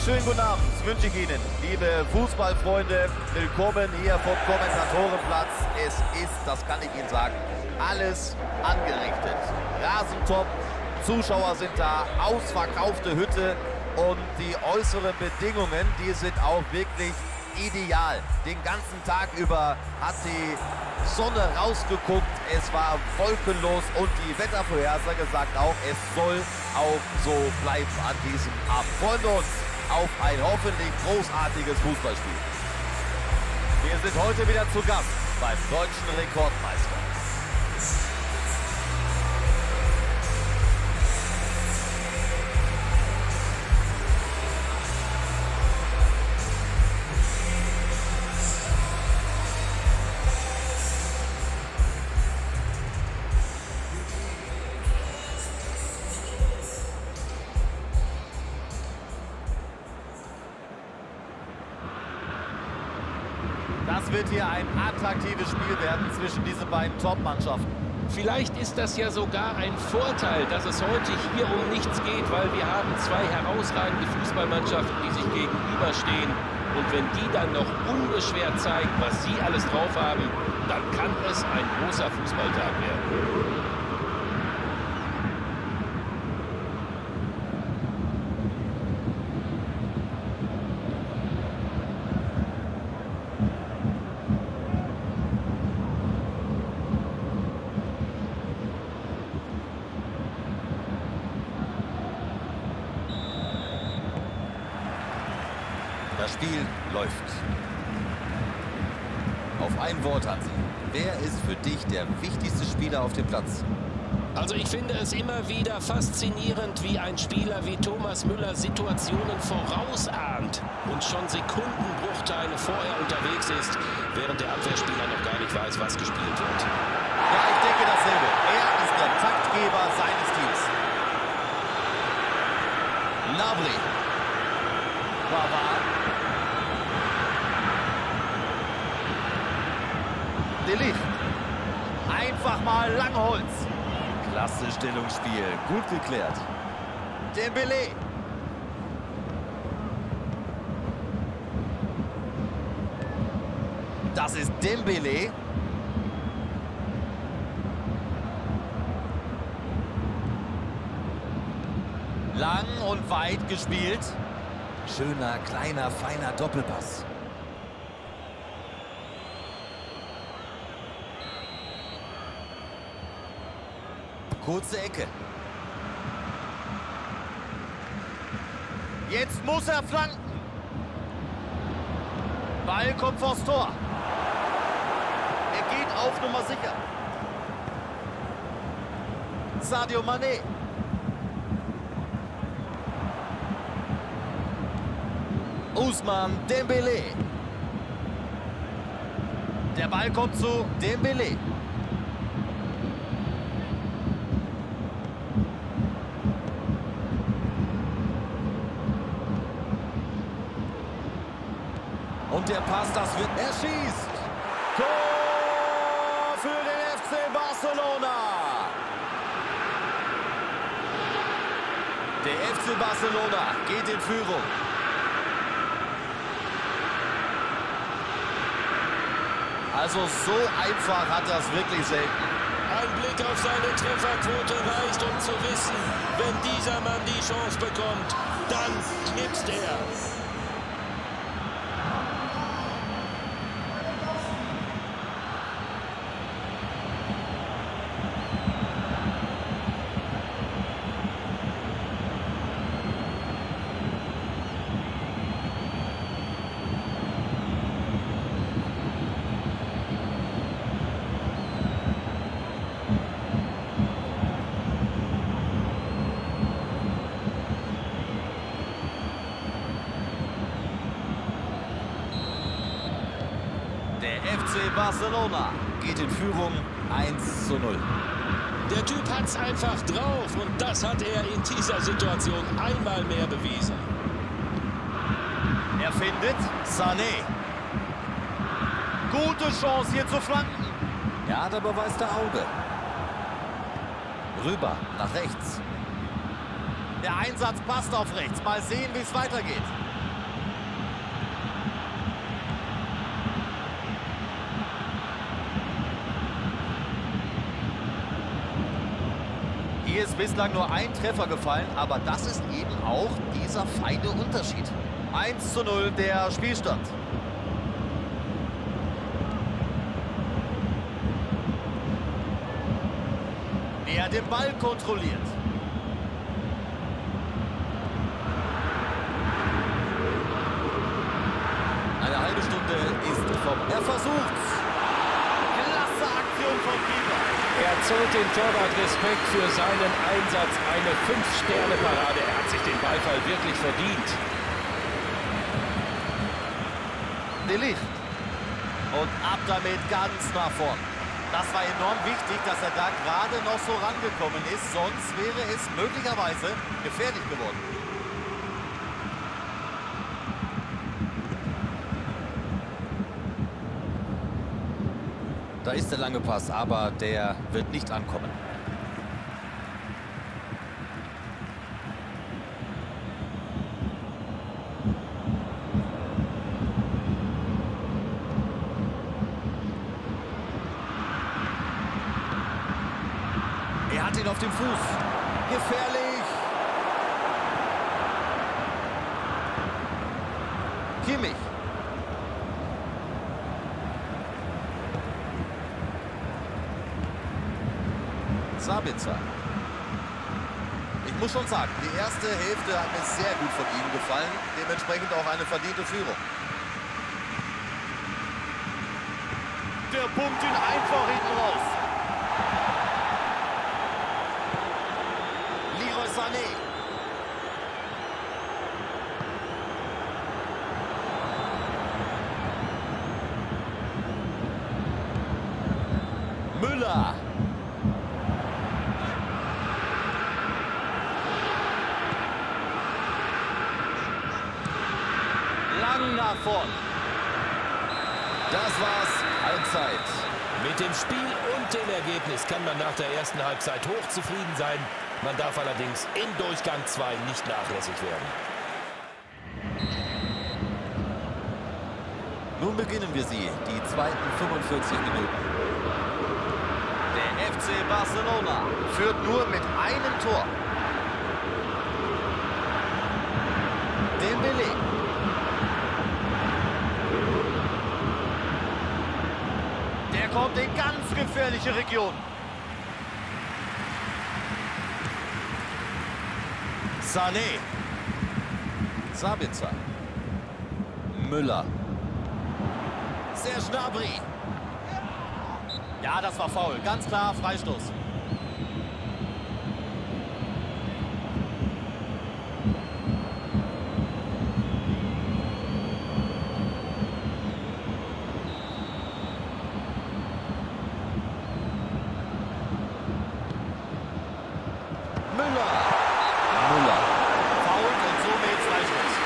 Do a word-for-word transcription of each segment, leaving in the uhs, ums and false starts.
schönen guten Abend wünsche ich Ihnen, liebe Fußballfreunde. Willkommen hier vom Kommentatorenplatz. Es ist, das kann ich Ihnen sagen, alles angerichtet. Rasentop, Zuschauer sind da, ausverkaufte Hütte und die äußeren Bedingungen, die sind auch wirklich ideal. Den ganzen Tag über hat die Sonne rausgeguckt, es war wolkenlos und die Wettervorhersage sagt auch, es soll auch so bleiben an diesem Abend. Freuen wir uns auf ein hoffentlich großartiges Fußballspiel. Wir sind heute wieder zu Gast beim deutschen Rekordmeister. Das wird hier ein attraktives Spiel werden zwischen diesen beiden Top-Mannschaften. Vielleicht ist das ja sogar ein Vorteil, dass es heute hier um nichts geht, weil wir haben zwei herausragende Fußballmannschaften, die sich gegenüberstehen. Und wenn die dann noch unbeschwert zeigen, was sie alles drauf haben, dann kann es ein großer Fußballtag werden. Das Spiel läuft. Auf ein Wort, Hansi. Wer ist für dich der wichtigste Spieler auf dem Platz? Also ich finde es immer wieder faszinierend, wie ein Spieler wie Thomas Müller Situationen vorausahnt und schon Sekundenbruchteile vorher unterwegs ist, während der Abwehrspieler noch gar nicht weiß, was gespielt wird. Ja, ich denke dasselbe. Er ist der Taktgeber seines Teams. Gnabry. Pavard. De Ligt. Einfach mal Langholz. Klasse Stellungsspiel. Gut geklärt. Dembélé. Das ist Dembélé. Lang und weit gespielt. Schöner, kleiner, feiner Doppelpass. Kurze Ecke. Jetzt muss er flanken. Ball kommt vors Tor. Er geht auf Nummer sicher. Sadio Mané. Ousmane Dembélé. Der Ball kommt zu Dembélé. Und der Pass, das wird... Er schießt! Tor für den F C Barcelona! Der F C Barcelona geht in Führung. Also so einfach hat das wirklich selten. Ein Blick auf seine Trefferquote reicht, um zu wissen, wenn dieser Mann die Chance bekommt, dann knipst er. Der F C Barcelona geht in Führung eins zu null. Der Typ hat's einfach drauf und das hat er in dieser Situation einmal mehr bewiesen. Er findet Sané. Gute Chance hier zu flanken. Er hat aber weiß der Auge. Rüber nach rechts. Der Einsatz passt auf rechts. Mal sehen, wie es weitergeht. Hier ist bislang nur ein Treffer gefallen, aber das ist eben auch dieser feine Unterschied. eins zu null der Spielstand. Er den Ball kontrolliert. Eine halbe Stunde ist vom... Er versucht's. Klasse Aktion von Bieber. Er zollt dem Torwart Respekt für seinen Einsatz. Eine fünf Sterne Parade. Er hat sich den Beifall wirklich verdient. De Ligt. Und ab damit ganz nach vorn. Das war enorm wichtig, dass er da gerade noch so rangekommen ist. Sonst wäre es möglicherweise gefährlich geworden. Da ist der lange Pass, aber der wird nicht ankommen. Er hat ihn auf dem Fuß. Gefährlich. Kimmich. Sabitzer. Ich muss schon sagen, die erste Hälfte hat mir sehr gut von ihm gefallen. Dementsprechend auch eine verdiente Führung. Der pumpt ihn einfach hinten raus. Leroy Sané. Müller. Lang nach vorn. Das war's. Halbzeit. Mit dem Spiel und dem Ergebnis kann man nach der ersten Halbzeit hochzufrieden sein. Man darf allerdings in Durchgang zwei nicht nachlässig werden. Nun beginnen wir sie, die zweiten fünfundvierzig Minuten. Der F C Barcelona führt nur mit einem Tor. Dembélé. Der kommt in ganz gefährliche Region. Sané. Sabitzer. Müller. Serge Gnabry. Ja, das war faul. Ganz klar Freistoß. Müller. Müller. Foul und somit Freistoß.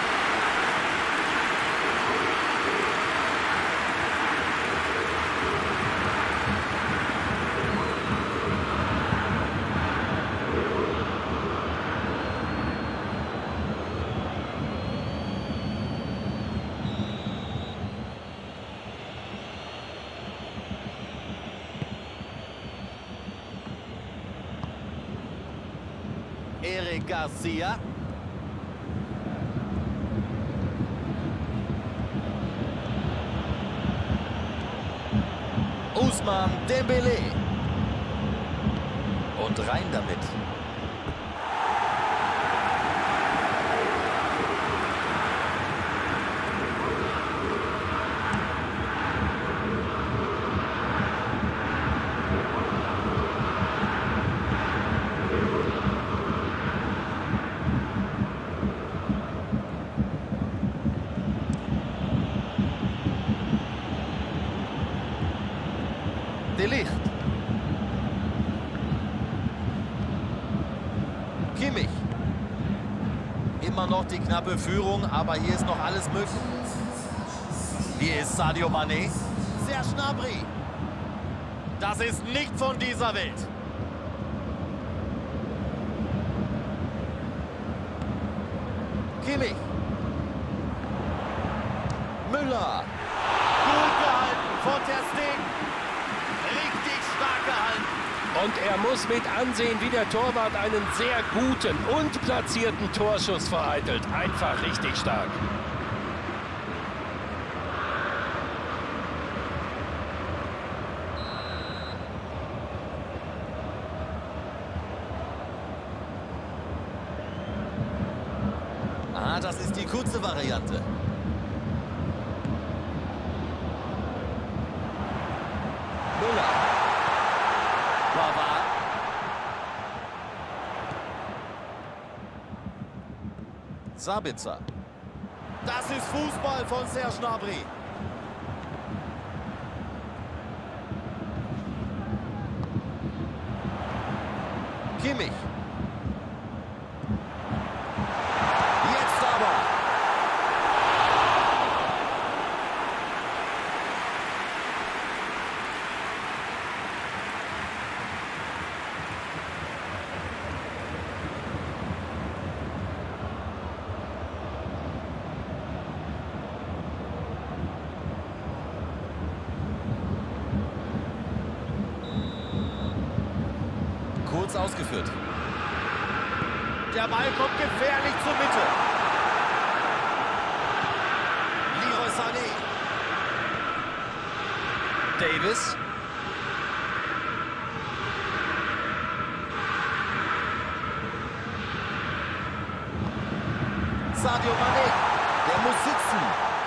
Eric Garcia. Ousmane Dembélé. Und rein damit. De Ligt. Kimmich. Immer noch die knappe Führung, aber hier ist noch alles möglich. Hier ist Sadio Mané. Serge Gnabry. Das ist nicht von dieser Welt. Kimmich. Müller. Gut gehalten von Ter Stegen. Richtig stark gehalten. Und er muss mit ansehen, wie der Torwart einen sehr guten und platzierten Torschuss vereitelt. Einfach richtig stark. Ah, das ist die kurze Variante. Müller. Pavard. Sabitzer. Das ist Fußball von Serge Gnabry. Kimmich. Jetzt aber. Kurz ausgeführt. Der Ball kommt gefährlich zur Mitte. Leroy Sané. Davis. Sadio Mané. Der muss sitzen.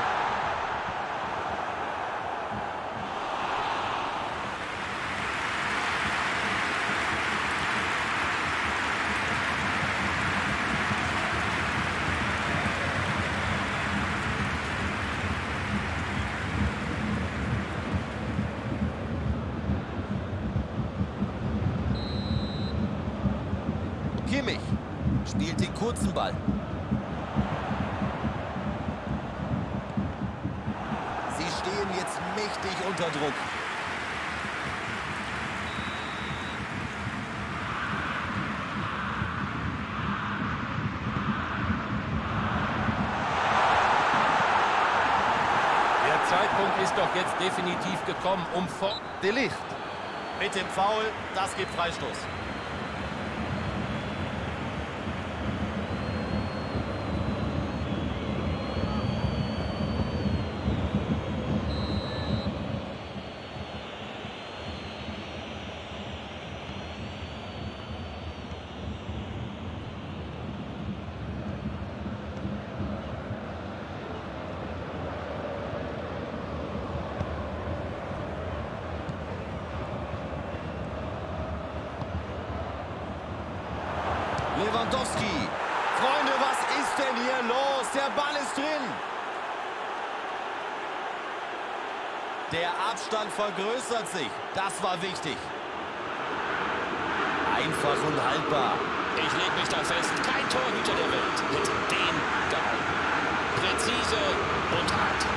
Kimmich spielt den kurzen Ball. Sie stehen jetzt mächtig unter Druck. Der Zeitpunkt ist doch jetzt definitiv gekommen, um vor... De Ligt. Mit dem Foul, das gibt Freistoß. Lewandowski. Freunde, was ist denn hier los? Der Ball ist drin. Der Abstand vergrößert sich. Das war wichtig. Einfach und haltbar. Ich leg mich da fest, kein Torhüter der Welt hätte den gehalten. Präzise und hart.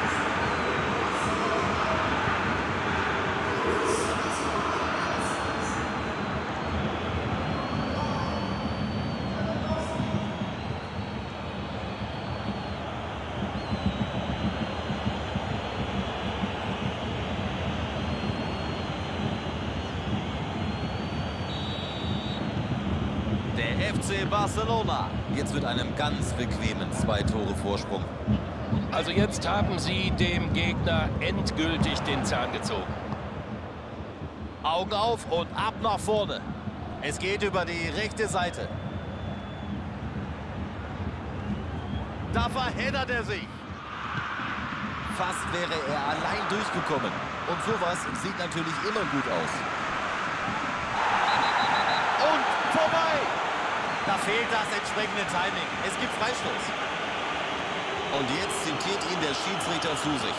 Der F C Barcelona. Jetzt mit einem ganz bequemen zwei Tore Vorsprung. Also jetzt haben sie dem Gegner endgültig den Zahn gezogen. Augen auf und ab nach vorne. Es geht über die rechte Seite. Da verheddert er sich. Fast wäre er allein durchgekommen. Und sowas sieht natürlich immer gut aus. Und vorbei. Da fehlt das entsprechende Timing. Es gibt Freistoß. Und jetzt zitiert ihn der Schiedsrichter zu sich.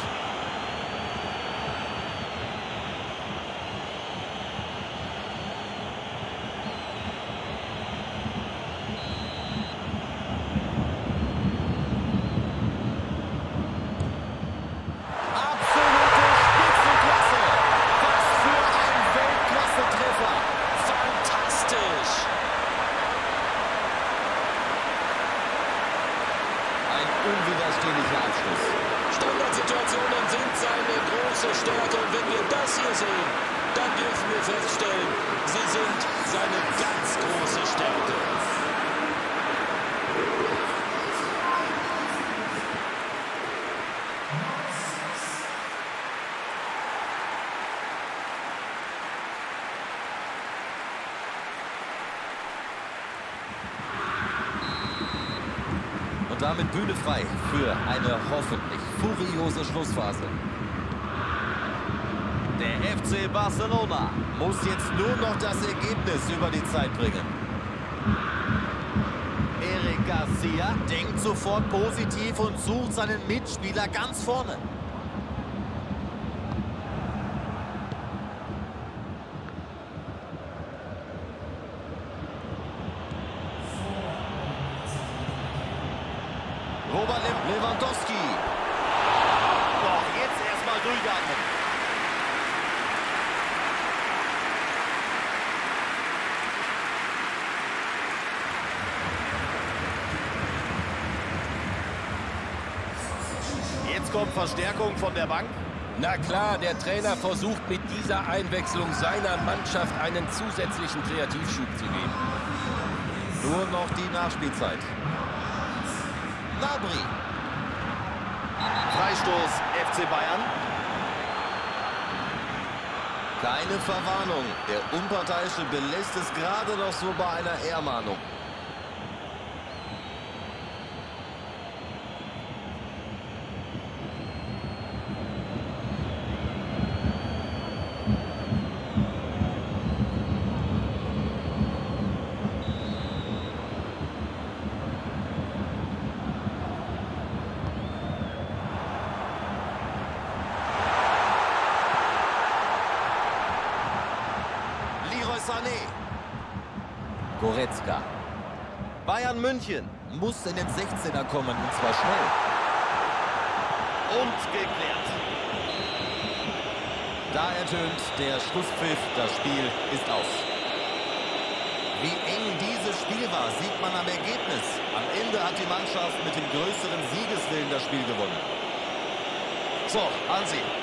unwiderstehlicher Abschluss. Standardsituationen sind seine große Stärke. Und wenn wir das hier sehen, dann dürfen wir feststellen, sie sind seine ganz große Stärke. Damit Bühne frei für eine hoffentlich furiose Schlussphase. Der F C Barcelona muss jetzt nur noch das Ergebnis über die Zeit bringen. Eric Garcia denkt sofort positiv und sucht seinen Mitspieler ganz vorne. Robert Lewandowski. Doch, jetzt erstmal durchatmen. Jetzt kommt Verstärkung von der Bank. Na klar, der Trainer versucht mit dieser Einwechslung seiner Mannschaft einen zusätzlichen Kreativschub zu geben. Nur noch die Nachspielzeit. Gnabry. Freistoß F C Bayern. Keine Verwarnung. Der Unparteiische belässt es gerade noch so bei einer Ehrmahnung. Sané. Goretzka. Bayern München muss in den sechzehner kommen, und zwar schnell. Und geklärt. Da ertönt der Schlusspfiff, das Spiel ist aus. Wie eng dieses Spiel war, sieht man am Ergebnis. Am Ende hat die Mannschaft mit dem größeren Siegeswillen das Spiel gewonnen. So, Hansi,